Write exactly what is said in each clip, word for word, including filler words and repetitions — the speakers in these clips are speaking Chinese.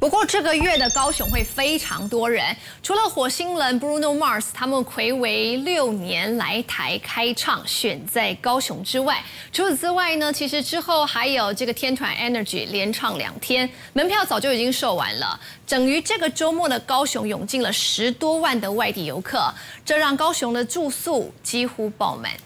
不过这个月的高雄会非常多人，除了火星人 Bruno Mars 他们睽违六年来台开唱，选在高雄之外，除此之外呢，其实之后还有这个天团 Energy 连唱两天，门票早就已经售完了。等于这个周末的高雄涌进了十多万的外地游客，这让高雄的住宿几乎爆满。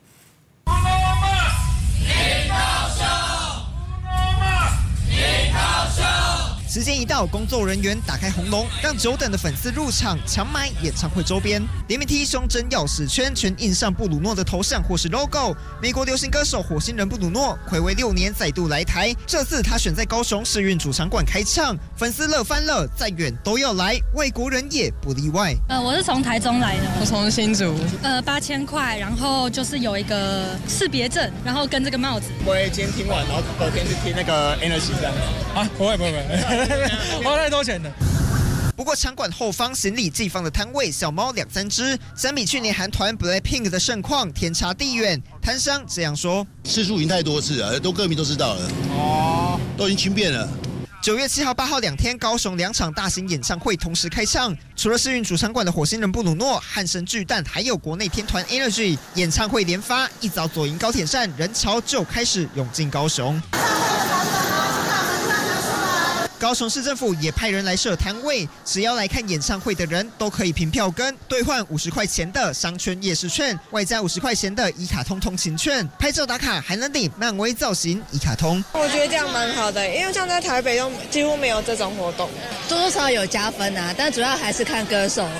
时间一到，工作人员打开红龙，让久等的粉丝入场抢买演唱会周边。连名 T 胸针钥匙圈全印上布鲁诺的头像或是 logo。美国流行歌手火星人布鲁诺睽违六年再度来台，这次他选在高雄世运主场馆开唱，粉丝乐翻了，再远都要来，外国人也不例外。 呃，我是从台中来的， 我从新竹。 呃，八千块，然后就是有一个识别证，然后跟这个帽子。 我会今天听完，然后隔天去听那个 Energy 这样子。 啊，不会不会不会。 花太多钱了。 不过场馆后方行李寄放的摊位，小猫两三只，相比去年韩团 BLACKPINK 的盛况，天差地远。摊商这样说： 次数已经太多次了，都歌迷都知道了，哦，都已经轻便了。 九月七号、八号两天，高雄两场大型演唱会同时开唱，除了世运主场馆的火星人布鲁诺、汉神巨蛋，还有国内天团 Energy 演唱会连发，一早左营高铁站人潮就开始涌进高雄。 高雄市政府也派人来设摊位，只要来看演唱会的人都可以凭票根兑换五十块钱的商圈夜市券，外加五十块钱的一卡通通勤券。拍照打卡还能领漫威造型一卡通。 我觉得这样蛮好的，因为像在台北都几乎没有这种活动， 多多少少有加分啊，但主要还是看歌手。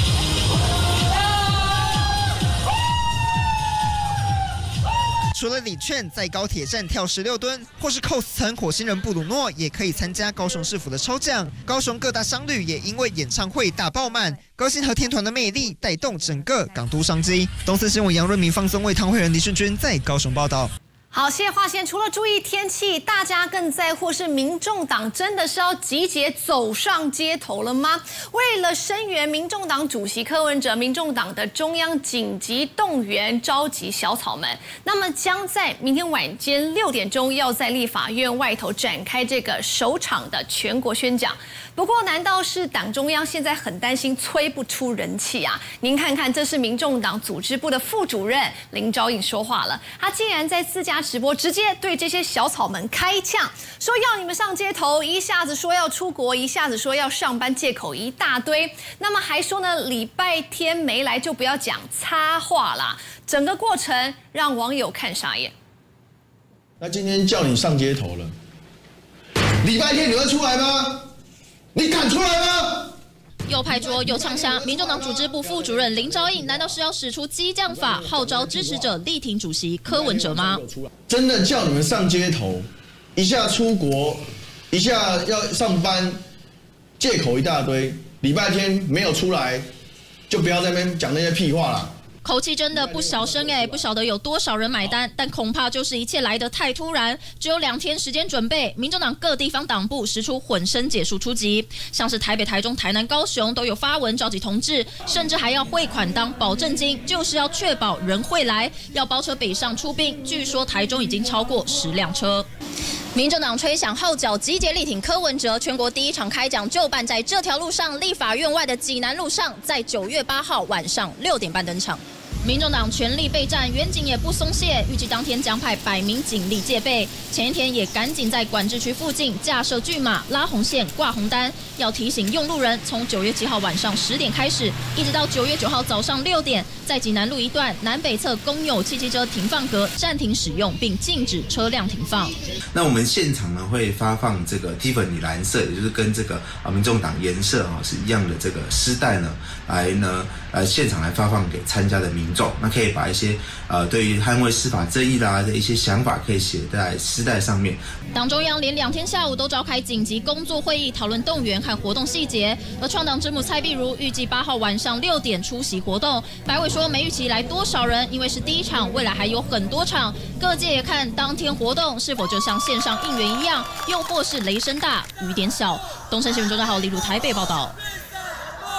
除了礼券，在高铁站跳十六吨，或是 cos 层火星人布鲁诺，也可以参加高雄市府的抽奖。高雄各大商旅也因为演唱会大爆满，高星和天团的魅力带动整个港都商机。东森新闻杨润明、放松为唐慧仁、李顺君在高雄报道。 好，谢谢华贤。除了注意天气，大家更在乎是民众党真的是要集结走上街头了吗？为了声援民众党主席柯文哲，民众党的中央紧急动员召集小草们，那么将在明天晚间六点钟要在立法院外头展开这个首场的全国宣讲。不过，难道是党中央现在很担心催不出人气啊？您看看，这是民众党组织部的副主任林昭颖说话了，他竟然在自家 直播直接对这些小草们开枪，说要你们上街头，一下子说要出国，一下子说要上班，借口一大堆。那么还说呢，礼拜天没来就不要讲插话啦。整个过程让网友看傻眼。 那今天叫你上街头了，礼拜天你会出来吗？你敢出来吗？ 又拍桌又呛虾，民众党组织部副主任林昭颖难道是要使出激将法，号召支持者力挺主席柯文哲吗？ 真的叫你们上街头，一下出国，一下要上班，借口一大堆，礼拜天没有出来，就不要在那边讲那些屁话了。 口气真的不小声哎，不晓得有多少人买单，但恐怕就是一切来得太突然，只有两天时间准备。民众党各地方党部实出混声解数出击，像是台北、台中、台南、高雄都有发文召集同志，甚至还要汇款当保证金，就是要确保人会来，要包车北上出兵。据说台中已经超过十辆车。 民众党吹响号角，集结力挺柯文哲。全国第一场开讲就办在这条路上，立法院外的济南路上，在九月八号晚上六点半登场。民众党全力备战，远警也不松懈，预计当天将派百名警力戒备。前一天也赶紧在管制区附近架设巨马、拉红线、挂红单，要提醒用路人，从九月七号晚上十点开始，一直到九月九号早上六点，在济南路一段南北侧公有汽机车停放格暂停使用，并禁止车辆停放。 那我们现场呢会发放这个蒂芬尼蓝色，也就是跟这个啊民众党颜色啊是一样的这个丝带呢，来呢呃现场来发放给参加的民众。那可以把一些呃对于捍卫司法正义啦的一些想法，可以写在丝带上面。 党中央连两天下午都召开紧急工作会议，讨论动员和活动细节。而创党之母蔡壁如预计八号晚上六点出席活动。白委说没预期来多少人，因为是第一场，未来还有很多场。各界也看当天活动是否就像线上应援一样，又或是雷声大雨点小。东森新闻周大豪、李鲁台北报道。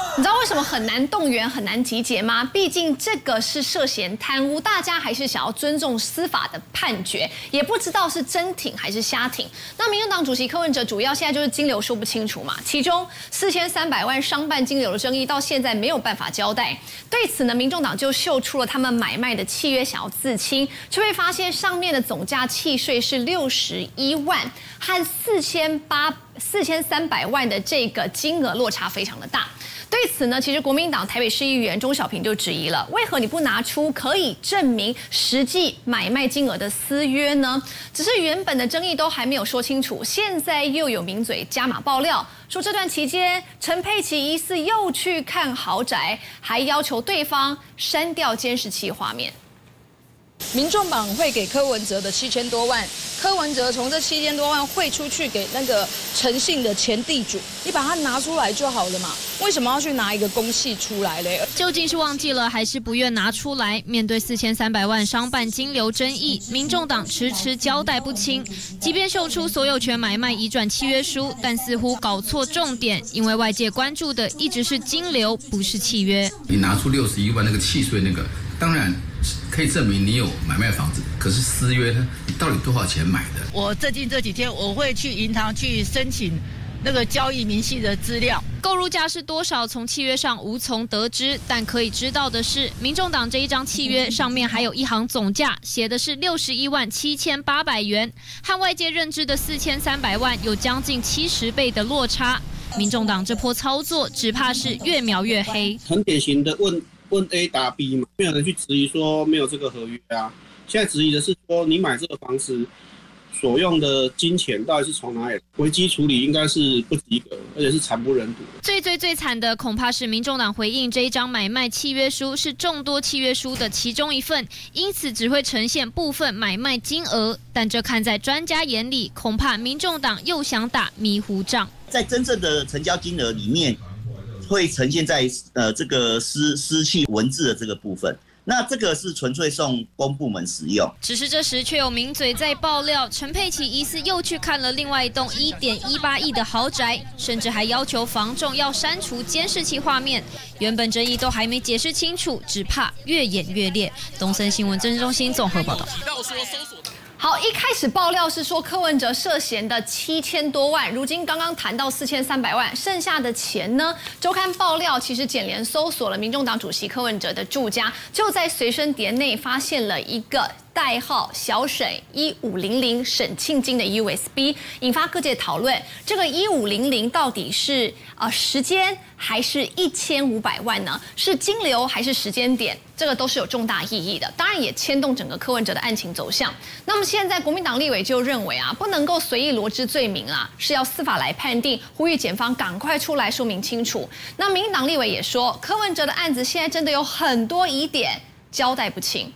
你知道为什么很难动员、很难集结吗？毕竟这个是涉嫌贪污，大家还是想要尊重司法的判决，也不知道是真挺还是瞎挺。那民众党主席柯文哲主要现在就是金流说不清楚嘛，其中四千三百万商办金流的争议到现在没有办法交代。对此呢，民众党就秀出了他们买卖的契约，想要自清，却会发现上面的总价契税是六十一万，和四千八四千三百万的这个金额落差非常的大。对此呢，其实国民党台北市议员钟小平就质疑了：为何你不拿出可以证明实际买卖金额的私约呢？只是原本的争议都还没有说清楚，现在又有名嘴加码爆料，说这段期间陈佩琪疑似又去看豪宅，还要求对方删掉监视器画面。 民众党会给柯文哲的七千多万，柯文哲从这七千多万汇出去给那个陈姓的前地主，你把它拿出来就好了嘛？为什么要去拿一个公契出来嘞？ 究竟是忘记了，还是不愿拿出来？面对四千三百万商办金流争议，民众党迟迟交代不清。即便秀出所有权买卖移转契约书，但似乎搞错重点，因为外界关注的一直是金流，不是契约。 你拿出六十一万那个契税那个，当然可以证明你有买卖房子，可是私约呢？你到底多少钱买的？ 我最近这几天我会去银行去申请那个交易明细的资料， 购入价是多少，从契约上无从得知，但可以知道的是，民众党这一张契约上面还有一行总价，写的是六十一万七千八百元，和外界认知的四千三百万有将近七十倍的落差。民众党这波操作，只怕是越描越黑。 很典型的问问 A 答 B 嘛，没有人去质疑说没有这个合约啊。现在质疑的是说你买这个房子所用的金钱到底是从哪里来？危机处理应该是不及格，而且是惨不忍睹。 最最最惨的恐怕是民众党回应这一张买卖契约书是众多契约书的其中一份，因此只会呈现部分买卖金额。但这看在专家眼里，恐怕民众党又想打迷糊仗。 在真正的成交金额里面，会呈现在呃这个私私契文字的这个部分。那这个是纯粹送公部门使用， 只是这时却有名嘴在爆料，陈佩琪疑似又去看了另外一栋一点一八亿的豪宅，甚至还要求房仲要删除监视器画面。原本争议都还没解释清楚，只怕越演越烈。东森新闻政治中心综合报道。 好，一开始爆料是说柯文哲涉嫌的七千多万，如今刚刚谈到四千三百万，剩下的钱呢？周刊爆料，其实检联搜索了民众党主席柯文哲的住家，就在随身碟内发现了一个代号小沈一五零零沈庆金的 U S B， 引发各界讨论。这个一五零零到底是呃时间还是一千五百万呢？是金流还是时间点？这个都是有重大意义的，当然也牵动整个柯文哲的案情走向。那么现在国民党立委就认为啊，不能够随意罗织罪名啊，是要司法来判定，呼吁检方赶快出来说明清楚。那民进党立委也说，柯文哲的案子现在真的有很多疑点，交代不清。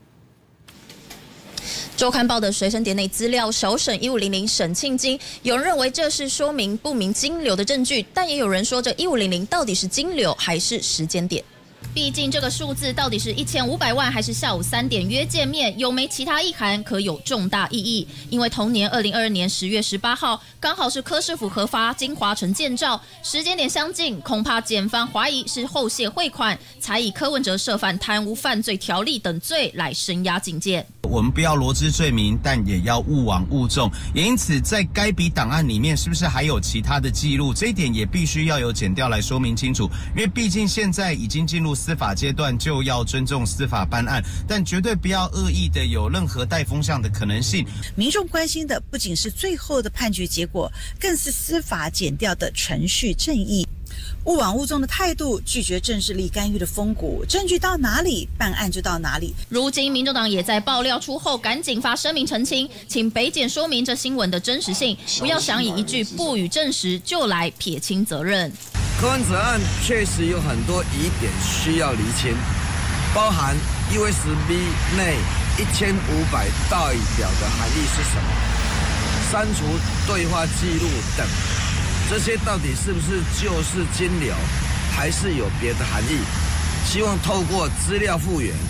周刊报的随身碟内资料，小沈一五零零沈庆金，有人认为这是说明不明金流的证据，但也有人说这一五零零到底是金流还是时间点？毕竟这个数字到底是一千五百万还是下午三点约见面，有没其他意涵，可有重大意义。因为同年二零二二年十月十八号，刚好是柯市府核发金华城建照，时间点相近，恐怕检方怀疑是后谢汇款，才以柯文哲涉犯贪污犯罪条例等罪来声押警戒。 我们不要罗织罪名，但也要勿枉勿重。也因此，在该笔档案里面，是不是还有其他的记录？这一点也必须要有检调来说明清楚。因为毕竟现在已经进入司法阶段，就要尊重司法办案，但绝对不要恶意的有任何带风向的可能性。 民众关心的不仅是最后的判决结果，更是司法检调的程序正义。勿枉勿重的态度，拒绝政治力干预的风骨，证据到哪里，办案就到哪里。 如今，民众党也在爆料出后，赶紧发声明澄清，请北检说明这新闻的真实性，不要想以一句不予证实就来撇清责任。 柯文哲案确实有很多疑点需要厘清，包含 U S B 内一千五百代表的含义是什么，删除对话记录等。这些到底是不是就是金流，还是有别的含义？希望透过资料复原，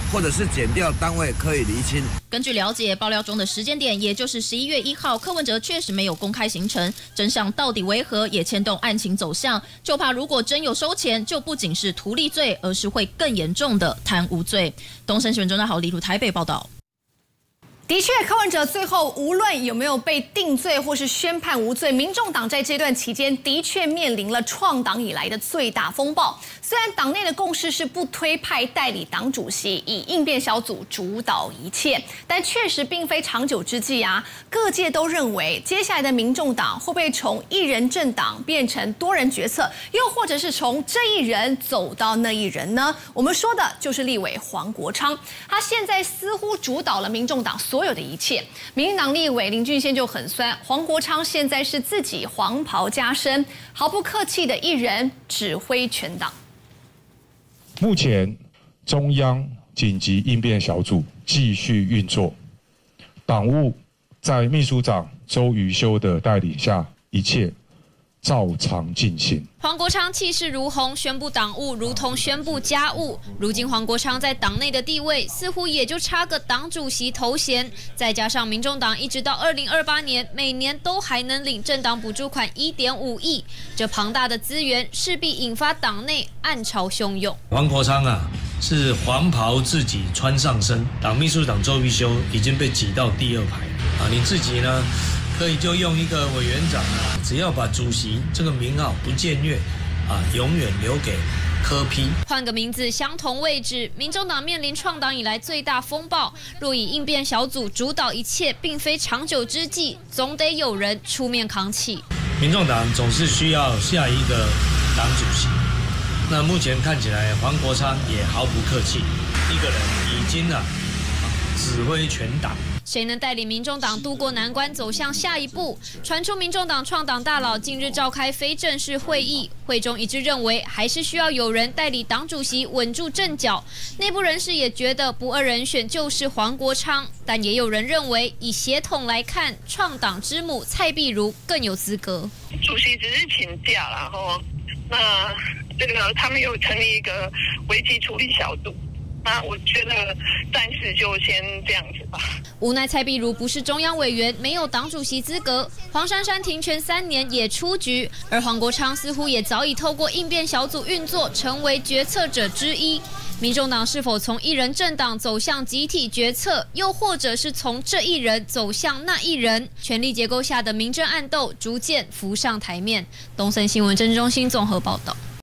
或者是检调单位可以厘清。 根据了解，爆料中的时间点，也就是十一月一号，柯文哲确实没有公开行程，真相到底为何，也牵动案情走向。就怕如果真有收钱，就不仅是图利罪，而是会更严重的贪污罪。东森新闻中的好，李如台北报道。 的确，柯文哲最后无论有没有被定罪或是宣判无罪，民众党在这段期间的确面临了创党以来的最大风暴。虽然党内的共识是不推派代理党主席，以应变小组主导一切，但确实并非长久之计啊。各界都认为，接下来的民众党会不会从一人政党变成多人决策，又或者是从这一人走到那一人呢？我们说的就是立委黄国昌，他现在似乎主导了民众党所有的一切。民进党立委林俊宪就很酸，黄国昌现在是自己黄袍加身，毫不客气的一人指挥全党。 目前中央紧急应变小组继续运作，党务在秘书长周瑜修的带领下，一切照常进行。 黄国昌气势如虹，宣布党务如同宣布家务。如今黄国昌在党内的地位似乎也就差个党主席头衔，再加上民众党一直到二零二八年每年都还能领政党补助款一点五亿，这庞大的资源势必引发党内暗潮汹涌。 黄国昌啊，是黄袍自己穿上身，党秘书长周瑜修已经被挤到第二排啊，你自己呢？可以就用一个委员长啊，只要把主席这个名号不僭越啊，永远留给柯 P。 换个名字，相同位置，民众党面临创党以来最大风暴。若以应变小组主导一切，并非长久之计，总得有人出面扛起。 民众党总是需要下一个党主席。那目前看起来，黄国昌也毫不客气，一个人已经啊指挥全党。 谁能带领民众党渡过难关，走向下一步？传出民众党创党大佬近日召开非正式会议，会中一致认为还是需要有人代理党主席稳住阵脚。内部人士也觉得不二人选就是黄国昌，但也有人认为以血统来看，创党之母蔡壁如更有资格。 主席只是请假，然后那这个他们又成立一个危机处理小组。那我觉得暂时就先这样子吧。 无奈蔡壁如不是中央委员，没有党主席资格。黄珊珊停权三年也出局，而黄国昌似乎也早已透过应变小组运作，成为决策者之一。民众党是否从一人政党走向集体决策，又或者是从这一人走向那一人？权力结构下的明争暗斗逐渐浮上台面。东森新闻政治中心综合报道。